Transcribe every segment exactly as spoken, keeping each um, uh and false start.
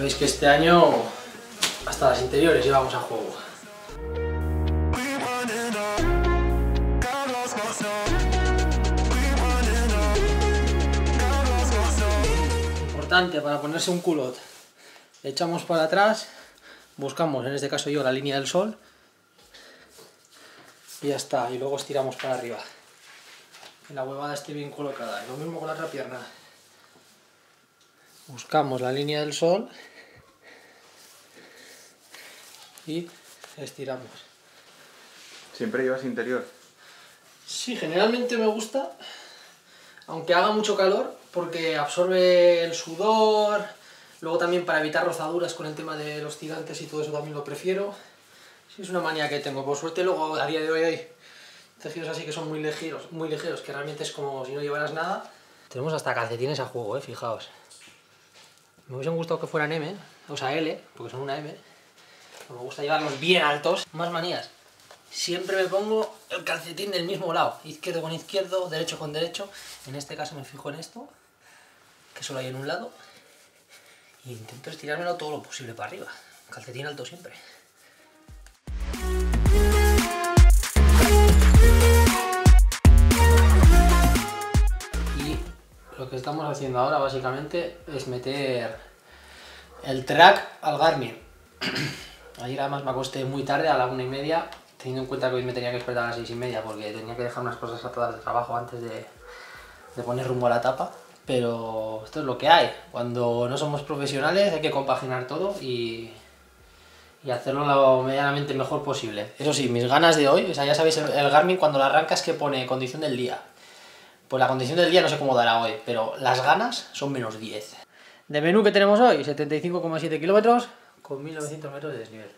Sabéis que este año hasta las interiores llevamos a juego. Importante para ponerse un culot. Echamos para atrás, buscamos, en este caso yo, la línea del sol y ya está, y luego estiramos para arriba. Que la huevada esté bien colocada. Y lo mismo con la otra pierna. Buscamos la línea del sol y estiramos. ¿Siempre llevas interior? Sí, generalmente me gusta, aunque haga mucho calor, porque absorbe el sudor. Luego también para evitar rozaduras con el tema de los tirantes y todo eso también lo prefiero. Sí, es una manía que tengo. Por suerte luego a día de hoy hay tejidos así que son muy ligeros, muy ligeros, que realmente es como si no llevaras nada. Tenemos hasta calcetines a juego, eh, fijaos. Me hubiesen gustado que fueran M, o sea L, porque son una M. Me gusta llevarlos bien altos. Más manías. Siempre me pongo el calcetín del mismo lado, izquierdo con izquierdo, derecho con derecho. En este caso me fijo en esto, que solo hay en un lado. E intento estirármelo todo lo posible para arriba. Calcetín alto siempre. Y lo que estamos haciendo ahora básicamente es meter el track al Garmin. Ayer además me acosté muy tarde, a la una y media, teniendo en cuenta que hoy me tenía que despertar a las seis y media porque tenía que dejar unas cosas atadas de trabajo antes de, de poner rumbo a la etapa. Pero esto es lo que hay. Cuando no somos profesionales hay que compaginar todo y, y hacerlo lo medianamente mejor posible. Eso sí, mis ganas de hoy, o sea, ya sabéis, el, el Garmin cuando lo arrancas que pone condición del día. Pues la condición del día no sé cómo dará hoy, pero las ganas son menos diez. De menú que tenemos hoy, setenta y cinco coma siete kilómetros con mil novecientos metros de desnivel.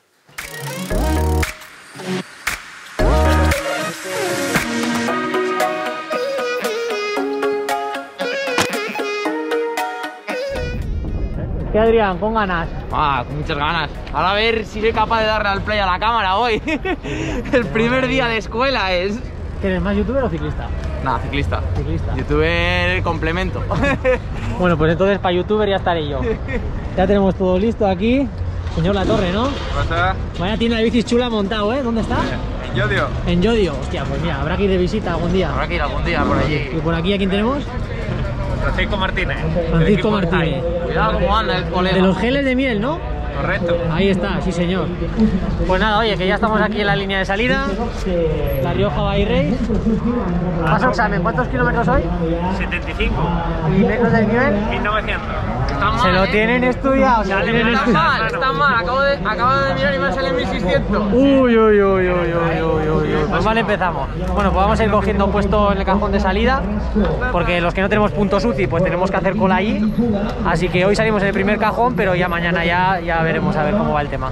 ¿Qué, Adrián? ¿Con ganas? Ah, con muchas ganas. Ahora a ver si soy capaz de darle al play a la cámara hoy. El primer día de escuela es... ¿Que eres más youtuber o ciclista? Nada, ciclista. Ciclista. Youtuber complemento. Bueno, pues entonces para youtuber ya estaré yo. Ya tenemos todo listo aquí. Señor La Torre, ¿no? ¿Pasa? Vaya tienda de bicis chula montado, ¿eh? ¿Dónde está? En Yodio. En Yodio. Hostia, pues mira, habrá que ir de visita algún día. Habrá que ir algún día por allí. ¿Y por aquí a quién tenemos? Francisco Martínez. Francisco Martínez. Cuidado cómo anda el colega. De los geles de miel, ¿no? Correcto. Ahí está, sí señor. Pues nada, oye, que ya estamos aquí en la línea de salida. La Rioja Bike Race. Paso examen, ¿cuántos kilómetros hoy? setenta y cinco. ¿Y metros del nivel? mil novecientos. Está mal, Se lo ¿eh? tienen estudiado, se lo tienen Está estudiado. mal, está mal. Acabo de, acabo de mirar y me sale mil seiscientos. Uy, uy, uy, uy, uy, uy, uy, uy. Pues mal empezamos. Bueno, pues vamos a ir cogiendo puesto en el cajón de salida, porque los que no tenemos puntos U C I, pues tenemos que hacer cola allí. Así que hoy salimos en el primer cajón, pero ya mañana ya, ya veremos a ver cómo va el tema.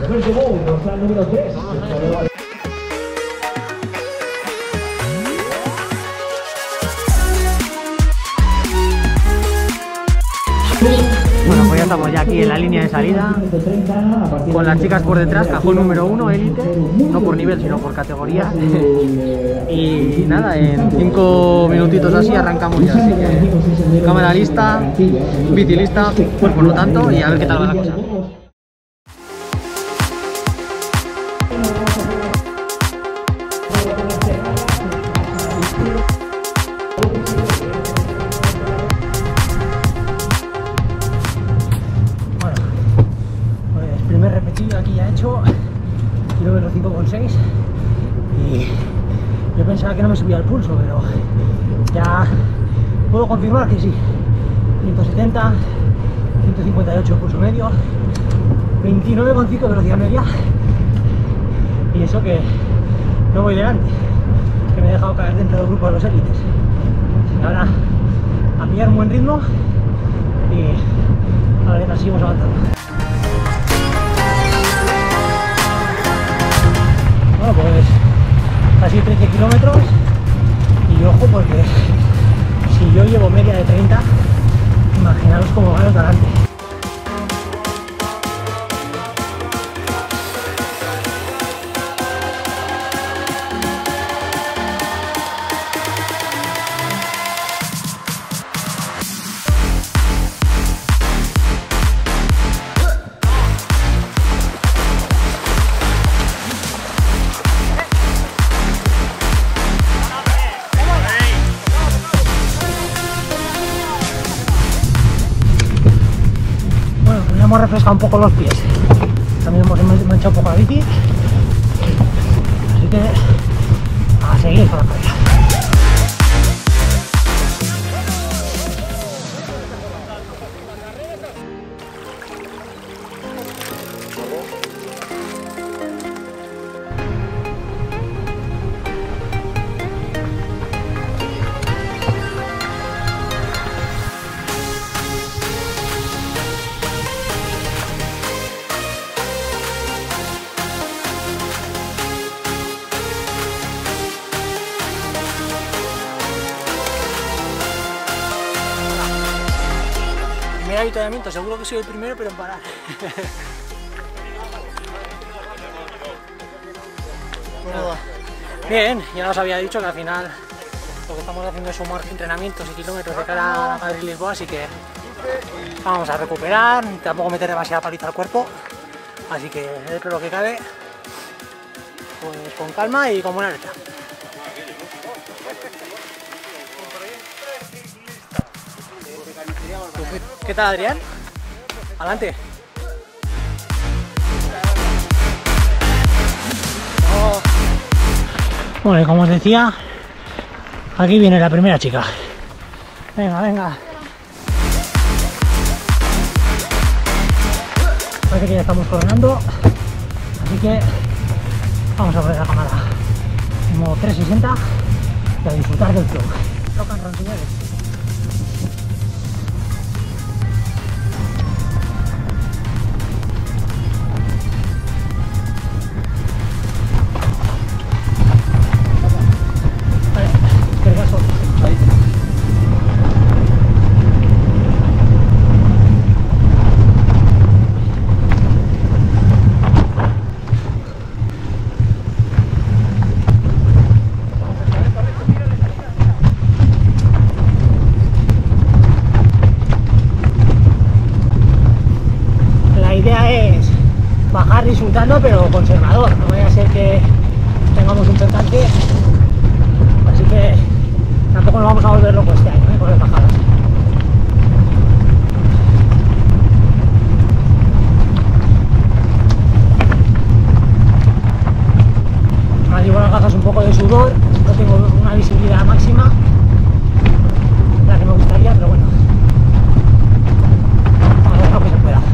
Bueno, pues ya estamos ya aquí en la línea de salida, con las chicas por detrás, cajón número uno, élite, no por nivel sino por categoría. Y nada, en cinco minutitos así arrancamos ya, así que cámara lista, bici lista, cuerpo no tanto, y a ver qué tal va la cosa. Aquí ya he hecho kilómetro cinco coma seis y yo pensaba que no me subía el pulso, pero ya puedo confirmar que sí. Ciento setenta, ciento cincuenta y ocho pulso medio, veintinueve coma cinco velocidad media, y eso que no voy delante, que me he dejado caer dentro del grupo de los élites. Ahora a pillar un buen ritmo y a ver, así seguimos avanzando. Bueno, pues casi trece kilómetros, y ojo porque si yo llevo media de treinta, imaginaros cómo van los de adelante. hemos refrescado un poco los pies. También hemos manchado un poco la bici. Así que a seguir con la playa. Primer avituallamiento, seguro que soy el primero, pero en parar. Bien, ya os había dicho que al final lo que estamos haciendo es sumar entrenamientos y kilómetros de cara a Madrid-Lisboa, así que vamos a recuperar, tampoco meter demasiada paliza al cuerpo, así que dentro de lo que cabe, pues con calma y con buena letra. ¿Qué tal, Adrián? Adelante. Oh. Bueno, y como os decía, aquí viene la primera chica. Venga, venga. Parece que ya estamos coronando, así que vamos a poner la cámara en modo trescientos sesenta y a disfrutar del flow. Tocan ronquillas. Disfrutando, pero conservador, no vaya a ser que tengamos un percance, así que tampoco nos vamos a volver locos este año, ¿eh? Con las bajadas. Ahora llevo las gafas un poco de sudor, no tengo una visibilidad máxima, la que me gustaría, pero bueno, vamos a ver lo que se pueda.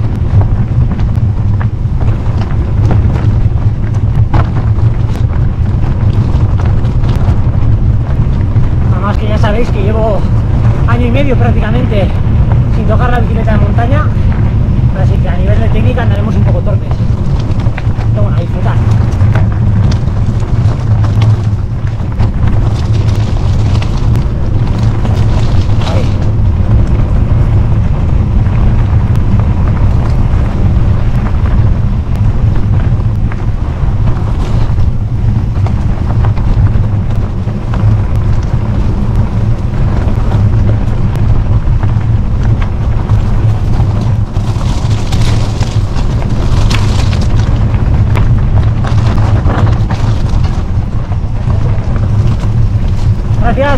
Que ya sabéis que llevo año y medio prácticamente sin tocar la bicicleta de montaña, así que a nivel de técnica andaremos un poco torpes, pero bueno, a disfrutar. Gracias.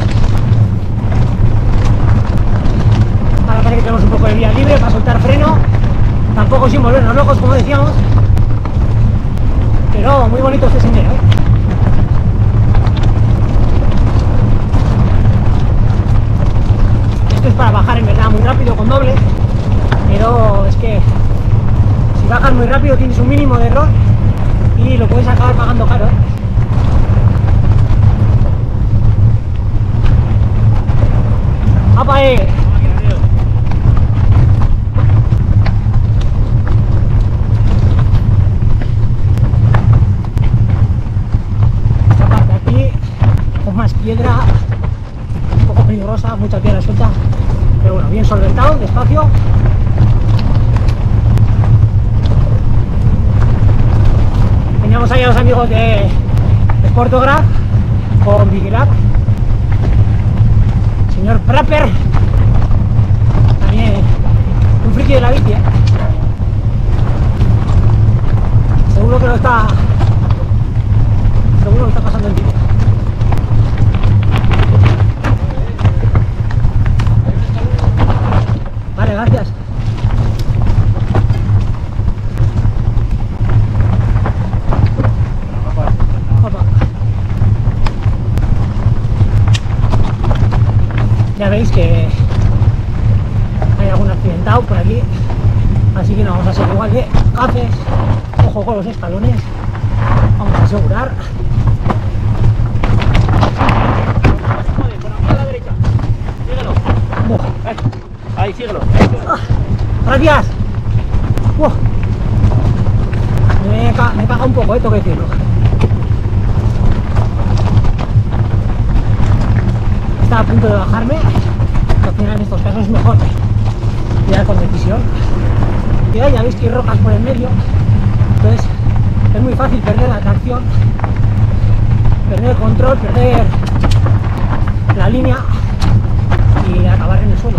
Ahora parece que tenemos un poco de vía libre para soltar freno, tampoco sin volvernos locos como decíamos, pero muy bonito este sendero, ¿eh? Esto es para bajar en verdad muy rápido con doble, pero es que si bajas muy rápido tienes un mínimo de error y lo puedes acabar pagando caro, ¿eh? ¡Apa, eh! Esta parte aquí, con más piedra, un poco peligrosa, mucha piedra suelta, pero bueno, bien solventado, despacio. Teníamos ahí a los amigos de Sportograph con Vigilab. Señor Prapper, también un friki de la bici, ¿eh? Seguro que lo está, seguro que está pasando el vídeo. Vale, gracias. ya veis que hay algún accidentado por aquí, así que no vamos a ser igual de gafes. Ojo con los escalones, vamos a asegurar. Ahí, síguelo. Ah, ¡gracias! Uf. Me, ca me caga un poco, eh, tengo que decirlo. Estaba a punto de bajarme, que al final en estos casos es mejor tirar con decisión. Y ya veis que hay rocas por el medio, entonces es muy fácil perder la tracción, perder el control, perder la línea y acabar en el suelo.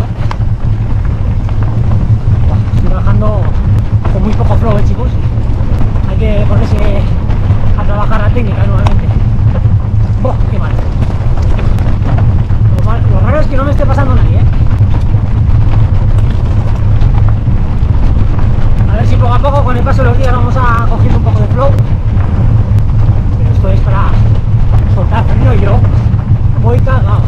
Estoy bajando con muy poco flow, ¿eh, chicos? Hay que ponerse a trabajar la técnica nuevamente. ¡Buah, qué mal! Lo, mal, lo raro es que no me esté pasando nadie, ¿eh? A ver si poco a poco, con el paso de los días, vamos a coger un poco de flow. Pero esto es para soltar freno y yo voy cagado.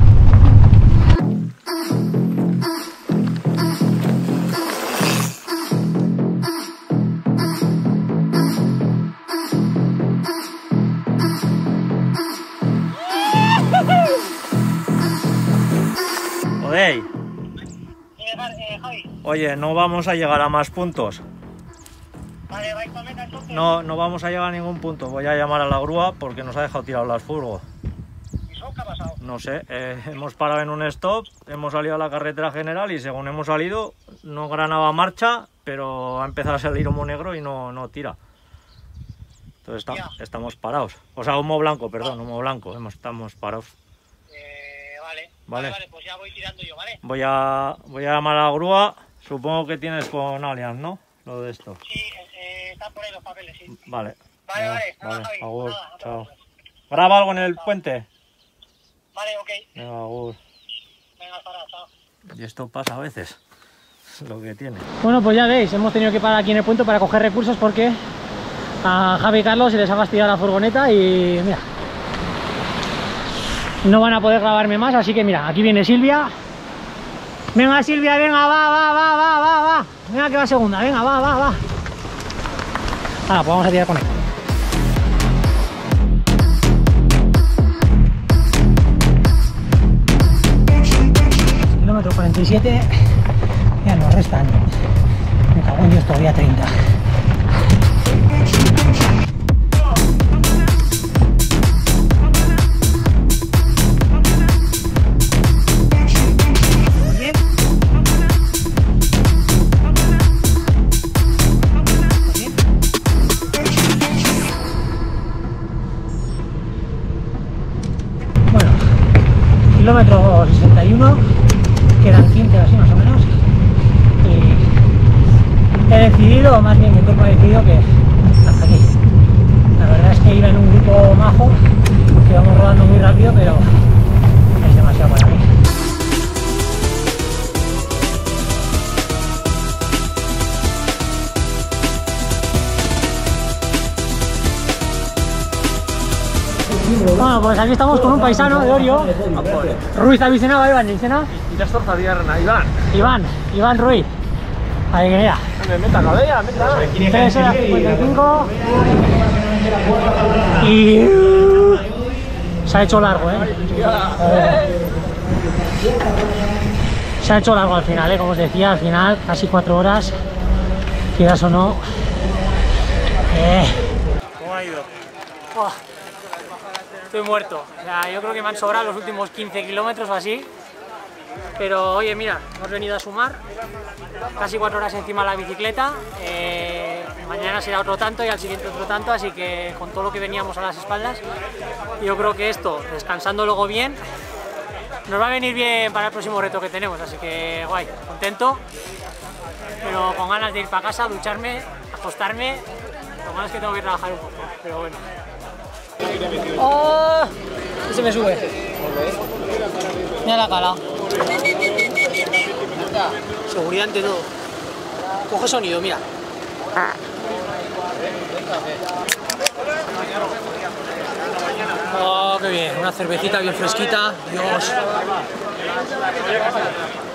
Hey. Oye, no vamos a llegar a más puntos. Vale, vais con meta entonces. No, no vamos a llegar a ningún punto. Voy a llamar a la grúa porque nos ha dejado tirado las furgos. ¿Y eso qué ha pasado? No sé, eh, hemos parado en un stop, hemos salido a la carretera general y según hemos salido no granaba marcha, pero ha empezado a salir humo negro y no, no tira. Entonces está, estamos parados. O sea, humo blanco, perdón, humo blanco, hemos, estamos parados. Vale, vale, vale, pues ya voy tirando yo, ¿vale? Voy a, voy a llamar a la grúa. Supongo que tienes con Allianz, ¿no? Lo de esto. Sí, eh, están por ahí los papeles, sí. Vale. Vale, eh, vale, vale. Javi, Agur, nada, chao. nada. ¿Graba algo en el puente? Vale, ok. Venga, agur. Venga, hasta ahora, chao. Y esto pasa a veces. Es lo que tiene. Bueno, pues ya veis, hemos tenido que parar aquí en el puente para coger recursos porque a Javi y Carlos se les ha fastidiado la furgoneta y mira, no van a poder grabarme más, así que mira, aquí viene Silvia. Venga, Silvia, venga, va, va, va, va, va, va. Venga, que va segunda, venga, va, va, va. Ahora, pues vamos a tirar con él. Kilómetro cuarenta y siete, ya nos restan. Me cago en Dios, todavía treinta. Kilómetro sesenta y uno, quedan quince así más o menos, y he decidido, o más bien mi cuerpo ha decidido que hasta aquí. La verdad es que iba en un grupo majo, que vamos rodando muy rápido, pero es demasiado para mí. Bueno, pues aquí estamos con un paisano de Orio. Ruiz avicenaba, Iván, ¿Iván? Irastorza diarna, Iván. Iván, Iván Ruiz. Ahí que mira. Meta cabella, meta. tres horas cincuenta y cinco. Y se ha hecho largo, ¿eh? Se ha hecho largo al final, ¿eh? Como os decía, al final casi cuatro horas, quieras o no. Eh. ¿Cómo ha ido? Oh. Estoy muerto, o sea, yo creo que me han sobrado los últimos quince kilómetros o así, pero oye, mira, hemos venido a sumar casi cuatro horas encima de la bicicleta, eh, mañana será otro tanto y al siguiente otro tanto, así que con todo lo que veníamos a las espaldas, yo creo que esto, descansando luego bien, nos va a venir bien para el próximo reto que tenemos, así que guay, contento, pero con ganas de ir para casa, ducharme, acostarme, lo malo es que tengo que trabajar un poco, pero bueno. ¡Oh! Se me sube. Mira la cara. Seguridad ante todo. Coge sonido, mira. Oh, qué bien. Una cervecita bien fresquita. Dios. Oye,